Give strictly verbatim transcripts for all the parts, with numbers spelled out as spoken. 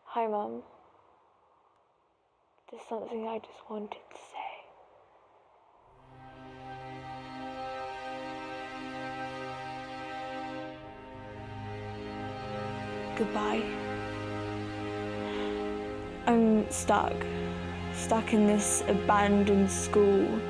Hi, Mum. There's something I just wanted to say. Goodbye. I'm stuck. Stuck in this abandoned school.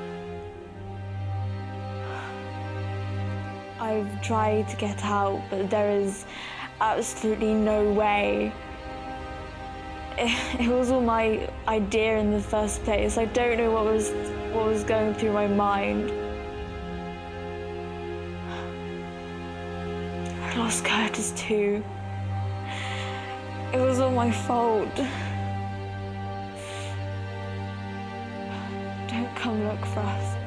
I've tried to get out, but there is absolutely no way. It, it was all my idea in the first place. I don't know what was what was going through my mind. I lost Curtis too. It was all my fault. Don't come look for us.